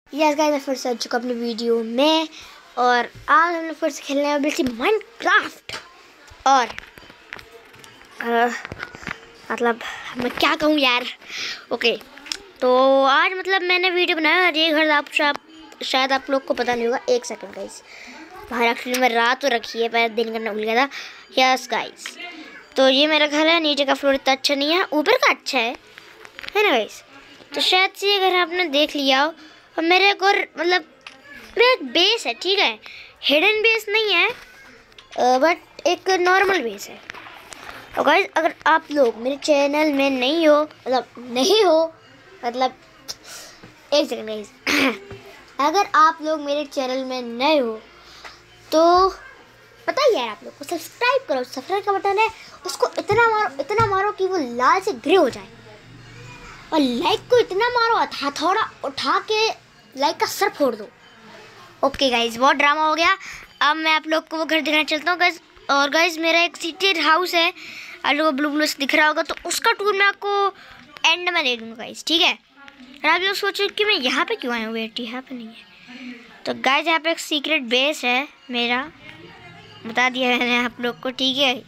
Yes guys, मैं फिर से आ चुका अपनी वीडियो में और आज हम लोग फिर से खेलने वाले थे माइनक्राफ्ट। और मतलब मैं क्या कहूँ यार। ओके, तो आज मतलब मैंने वीडियो बनाया और ये घर आप शायद आप लोग को पता नहीं होगा। एक सेकंड गाइस, बाहर एक्चुअली मैं रात तो रखी है, पहले दिन करना भूल गया था। यस गाइस, तो ये मेरा घर है। नीचे का फ्लोर इतना अच्छा नहीं है, ऊपर का अच्छा है ना गाइस। तो शायद से ये घर आपने देख लिया हो। और मेरे एक और मतलब मेरा एक बेस है, ठीक है, हिडन बेस नहीं है बट एक नॉर्मल बेस है। और गाइस, अगर आप लोग मेरे चैनल में नहीं हो मतलब एक सेकंड गाइस अगर आप लोग मेरे चैनल में नए हो तो पता ही है आप लोग को सब्सक्राइब करो। सब्सक्राइब का बटन है, उसको इतना मारो कि वो लाल से ग्रे हो जाए। और लाइक को इतना मारो, हथौड़ा उठा के लाइक का सर फोड़ दो। ओके गाइज, बहुत ड्रामा हो गया। अब मैं आप लोग को वो घर दिखाने चलता हूँ गाइज। और गाइज, मेरा एक सीटेड हाउस है, आप लोगों को ब्लू दिख रहा होगा, तो उसका टूर मैं आपको एंड में दे दूँगा गाइज, ठीक है। और आप लोग सोचो कि मैं यहाँ पे क्यों आया हूँ, वेट यहाँ पे नहीं है। तो गाइज, यहाँ पे एक सीक्रेट बेस है मेरा, बता दिया मैंने आप लोग को, ठीक है।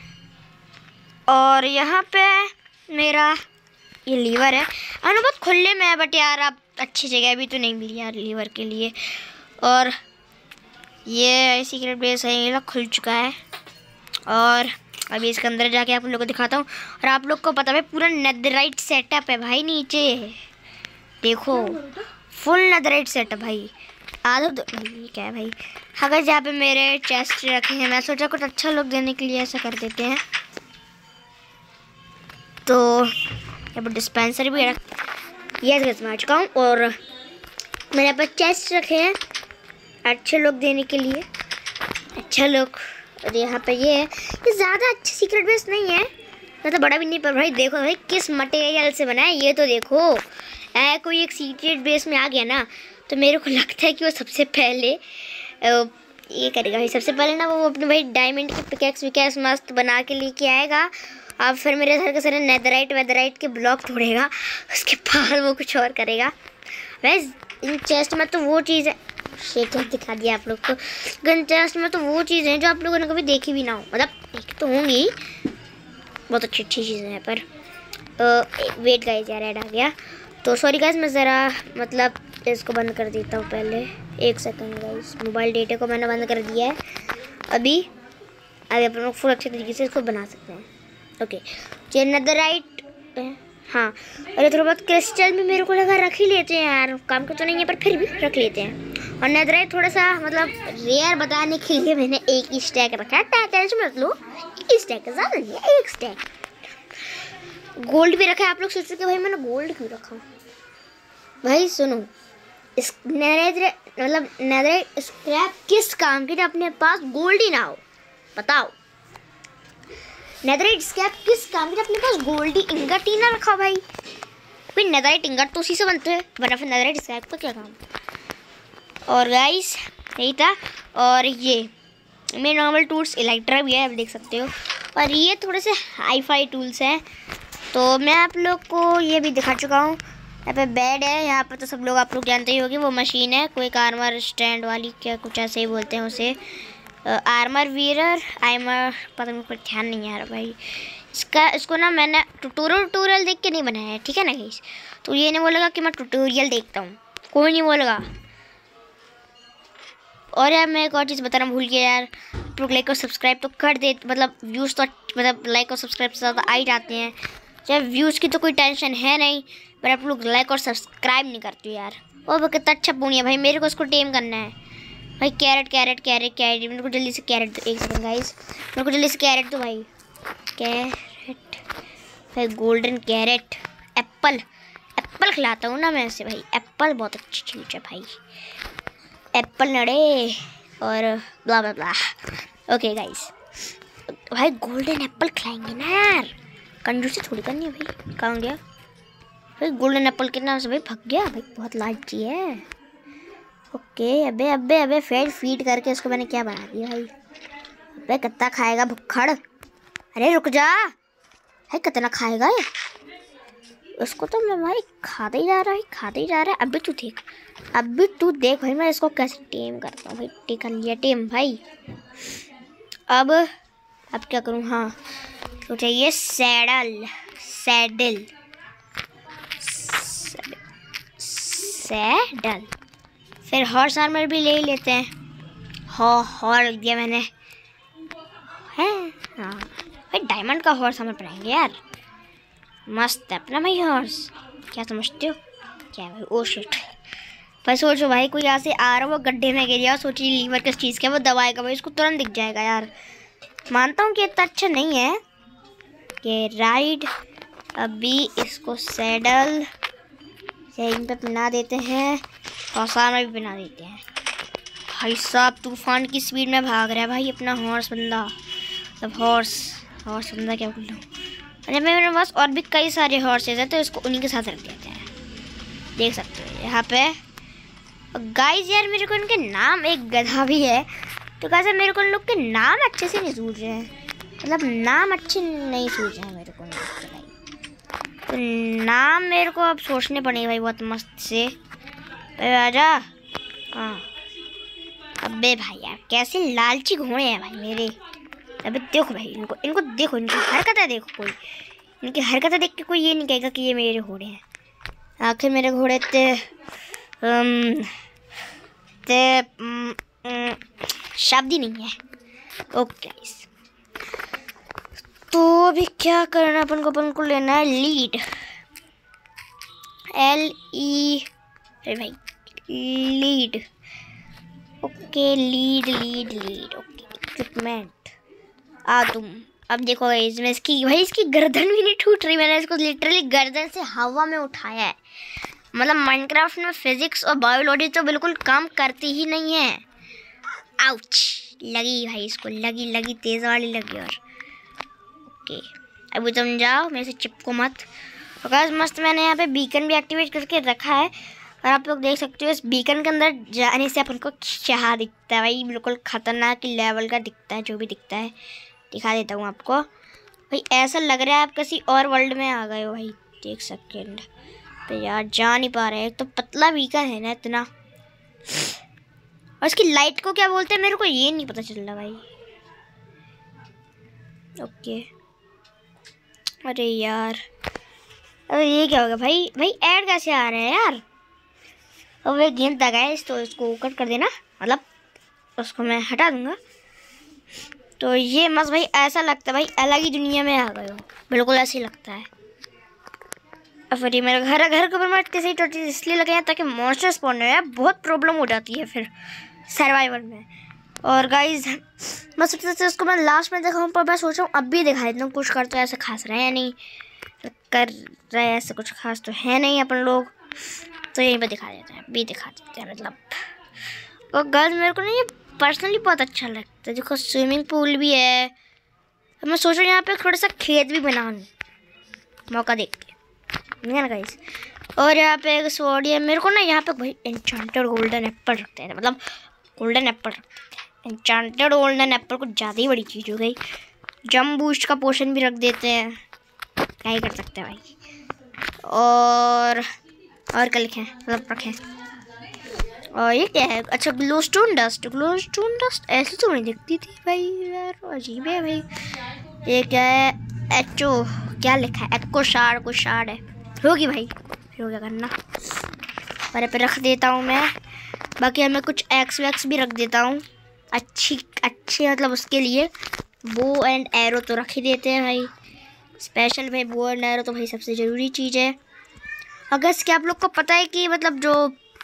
और यहाँ पे मेरा ये लीवर है, अनु बहुत खुले में है, बट यार आप अच्छी जगह भी तो नहीं मिली यार लीवर के लिए। और ये सीक्रेट बेस है, ये खुल चुका है। और अभी इसके अंदर जाके आप लोगों को दिखाता हूँ। और आप लोग को पता है पूरा नेदराइट सेटअप है भाई, नीचे देखो फुल नेदराइट सेटअप भाई। आधा तो नहीं, क्या है भाई। अगर जहाँ पे मेरे चेस्ट रखे हैं, मैं सोचा कुछ अच्छा लुक देने के लिए ऐसा कर देते हैं। तो यहाँ पर डिस्पेंसर भी रख, यस मैं आ चुका हूँ। और मैंने यहाँ पर चेस्ट रखे हैं अच्छे लुक देने के लिए, अच्छा लुक। और यहाँ पे ये है, ये ज़्यादा अच्छा सीक्रेट बेस नहीं है, ज़्यादा बड़ा भी नहीं, पर भाई देखो भाई किस मटेरियल से बना है ये तो देखो। कोई एक सीक्रेट बेस में आ गया ना, तो मेरे को लगता है कि वो सबसे पहले ये करेगा भाई। सबसे पहले ना वो अपने भाई डायमंड की पिकैक्स विकैक्स मस्त बना के लेके आएगा। अब फिर मेरे घर के सारे नेदराइट के ब्लॉक तोड़ेगा, उसके बाद वो कुछ और करेगा। वैसे इन चेस्ट में तो वो चीज़ है, शेक दिखा दिया आप लोग को। गन चेस्ट में तो वो चीज़ें हैं जो आप लोगों ने कभी देखी भी ना हो, मतलब देखी तो होंगी, बहुत अच्छी चीज़ें हैं। पर वेट गाइस, यार ऐड आ गया, तो सॉरी गाइस, मैं ज़रा मतलब इसको बंद कर देता हूँ पहले। एक सेकंड गाइस, मोबाइल डेटा को मैंने बंद कर दिया है अभी आप लोग फुल अच्छे तरीके से इसको बना सकते हैं। ओके, ये नेदराइट है, हाँ। और ये थोड़ा बहुत क्रिस्टल भी मेरे को लगा रख ही लेते हैं यार, काम का तो नहीं है पर फिर भी रख लेते हैं। और नेदराइट थोड़ा सा मतलब रेयर बताने के लिए मैंने एक ही स्टैक रखा है, टेंशन मत लो, एक स्टैक है, ज़्यादा नहीं है, एक स्टैक। गोल्ड भी रखा है। आप लोग सोच रहे भाई मैंने गोल्ड क्यों रखा, भाई सुनो, इस नेदराइट स्क्रैप किस काम की जब अपने पास गोल्ड ही ना हो, बताओ। नेदराइट स्क्रैप किस काम की अपने पास गोल्डी इंगट ही ना रखा भाई। फिर नेदराइट इंगट तो उसी से बनते हैं, वरना फिर नेदराइट स्क्रैप का क्या काम। और गाइस यही था। और ये मेरे नॉर्मल टूल्स इलेक्ट्रा भी है, आप देख सकते हो। और ये थोड़े से हाई फाई टूल्स हैं, तो मैं आप लोग को ये भी दिखा चुका हूँ। यहाँ पे बेड है, यहाँ पे तो सब लोग आप लोग जानते ही होंगे, वो मशीन है कोई आर्मर स्टैंड वाली, क्या कुछ ऐसे ही बोलते हैं उसे, आर्मर वीरर आर्मर, पता नहीं, कोई ध्यान नहीं आ रहा भाई इसको ना मैंने ट्यूटोरियल देख के नहीं बनाया है, ठीक है ना गाइस। तो ये नहीं बोलेगा कि मैं ट्यूटोरियल देखता हूँ, कोई नहीं बोलेगा। और यार मैं एक और चीज़ बताना भूल गया यार, आप लोग लाइक और सब्सक्राइब तो कर दे, मतलब व्यूज़ तो मतलब लाइक और सब्सक्राइब से ज़्यादा आ ही जाते हैं। चाहे व्यूज़ की तो कोई टेंशन है नहीं, पर आप लोग लाइक और सब्सक्राइब नहीं करते यार। वो कितना अच्छा पूनी है भाई, मेरे को उसको टेम करना है भाई। कैरेट मेरे को जल्दी से कैरेट दो। एक सेकंड गाइस, मेरे को जल्दी से कैरेट दो भाई, कैरेट भाई, गोल्डन कैरेट। एप्पल खिलाता हूँ ना मैं ऐसे भाई, एप्पल बहुत अच्छी चीज़ है भाई, एप्पल नड़े और blah blah blah. Okay guys, भाई गोल्डन एप्पल खिलाएंगे ना यार, कंजूसी थोड़ी करनी है भाई। कहाँ गया भाई गोल्डन एप्पल के नाम से भाई, भाग गया भाई, बहुत लालची है। ओके, अबे फीड करके इसको मैंने क्या बना दिया भाई। अबे कितना खाएगा भुक्खड़, अरे रुक जा भाई, कितना खाएगा ये। उसको तो मैं भाई खाता ही जा रहा है। अभी तू देख भाई मैं इसको कैसे टेम करता हूँ भाई। टेम कर लिया टेम भाई। अब क्या करूँ? हाँ तो चाहिए सैडल। फिर हॉर्स आर्मर भी ले ही लेते हैं। हॉर्स दिया मैंने है। हाँ भाई डायमंड का हॉर्स आर्मर पहनेंगे यार, मस्त है अपना भाई हॉर्स। क्या समझते हो क्या भाई? ओ शिट भाई सोचो भाई कोई यहाँ से आ रहा वो गड्ढे में गिर गया, सोचिए लीवर किस चीज़ का वो दबाएगा भाई, उसको तुरंत दिख जाएगा यार। मानता हूँ कि इतना अच्छा नहीं है कि राइड। अभी इसको सैडल पे पहना देते हैं और सामने भी पहना देते हैं। भाई साहब तूफान की स्पीड में भाग रहा है भाई अपना हॉर्स बंदा। मतलब हॉर्स बंदा क्या बोल रहा हूँ। अरे मेरे पास और भी कई सारे हॉर्सेज हैं तो इसको उन्हीं के साथ रख देते हैं। देख सकते हो यहाँ पे गाइस यार मेरे को इनके नाम, एक गधा भी है तो कैसे मेरे को इन लोग के नाम अच्छे से नहीं सूझ रहे हैं। मतलब नाम अच्छे नहीं सूझ रहे हैं मेरे को भाई। तो नाम मेरे को अब सोचने पड़ेंगे भाई बहुत मस्त से। आजा। हाँ अबे भाई यार कैसे लालची घोड़े हैं भाई मेरे। अबे देखो भाई इनको देखो, इनकी हरकतें देखो। कोई इनकी हरकतें देख के कोई ये नहीं कहेगा कि ये मेरे घोड़े हैं। आखिर मेरे घोड़े शब्द ही नहीं है। ओके तो अभी क्या करना अपन को लेना है लीड। LE अरे भाई lead. Okay lead okay equipment तुम। अब देखो इसमें इसकी गर्दन भी नहीं टूट रही। मैंने इसको लिटरली गर्दन से हवा में उठाया है। मतलब माइनक्राफ्ट में फिजिक्स और बायोलॉजी तो बिल्कुल काम करती ही नहीं है। आउच लगी भाई इसको, लगी तेज वाली लगी। और ओके अभी तुम जाओ मेरे से चिपको मत। और गाइस मस्त मैंने यहाँ पे बीकन भी एक्टिवेट करके रखा है और आप लोग देख सकते हो इस बीकन के अंदर जाने से अपन को क्या दिखता है भाई। बिल्कुल खतरनाक लेवल का दिखता है। जो भी दिखता है दिखा देता हूँ आपको भाई। ऐसा लग रहा है आप किसी और वर्ल्ड में आ गए हो भाई। एक सेकेंड तो यार जा नहीं पा रहे। एक तो पतला बीकन है ना इतना, और इसकी लाइट को क्या बोलते हैं मेरे को ये नहीं पता चल रहा भाई। ओके अरे यार अरे ये क्या हो गया भाई ऐड कैसे आ रहे हैं यार। अब एक गेंद तक है तो इसको कट कर देना, मतलब उसको मैं हटा दूंगा। तो ये मस्त भाई ऐसा लगता है भाई अलग ही दुनिया में आ गए हो, बिल्कुल ऐसे ही लगता है। अब फिर ये मेरा घर के ऊपर मैं कैसे ही इसलिए लगे हैं ताकि मॉन्स्टर स्पॉन है। बहुत प्रॉब्लम हो जाती है फिर सर्वाइवल में। और गाइज मैं सोचते थे उसको मैं लास्ट में दिखाऊँ पर मैं सोच रहा हूँ अब भी दिखा देता हूँ। कुछ कर तो ऐसे खास रहे हैं नहीं, कर रहे ऐसे कुछ खास तो है नहीं अपन लोग, तो यहीं पर दिखा देते हैं। भी दिखा देते हैं मतलब। और गाइज मेरे को ना ये पर्सनली बहुत अच्छा लगता है। देखो स्विमिंग पूल भी है। अब मैं सोच रहा हूँ यहाँ पे थोड़ा सा खेत भी बना लूँ मौका देख के, है ना गाइस। और यहाँ पे एक स्वॉर्ड है। मेरे को ना यहाँ पे भाई एन्चेंटेड गोल्डन एप्पल रखते हैं, मतलब गोल्डन एप्पल रखते हैं। एन्चेंटेड गोल्डन एप्पल कुछ ज़्यादा ही बड़ी चीज़ हो गई। जम बूस्ट का पोशन भी रख देते हैं, क्या ही कर सकते हैं भाई। और क्या लिखें मतलब रखें। और ये क्या है? अच्छा ग्लोस्टोन डस्ट ऐसी तो नहीं दिखती थी भाई यार, अजीब है भाई। ये क्या है? एचओ क्या लिखा है? एक्को शार्ड, कुछ शार्ड है होगी भाई। फिर हो क्या करना। पर पे रख देता हूँ मैं। बाकी हमें कुछ एक्स वैक्स भी रख देता हूँ अच्छी मतलब उसके लिए। बो एंड एरो तो रख ही देते हैं भाई। स्पेशल भाई बो एंड एरो तो भाई सबसे ज़रूरी चीज़ है। अगर इसके आप लोग को पता है कि मतलब जो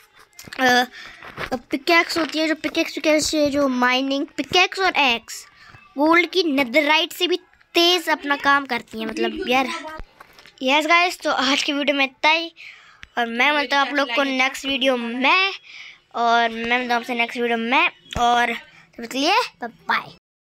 पिकेक्स होती है, जो पिकेक्स जो माइनिंग पिकेक्स और एक्स गोल्ड की नेदरराइट से भी तेज़ अपना काम करती हैं मतलब यार। यस गाइस तो आज की वीडियो में इतना ही, और मैं मिलता हूँ आप लोग को नेक्स्ट वीडियो में। और मैं मिलता हूँ आपसे नेक्स्ट वीडियो में। और तब तक के लिए बाय।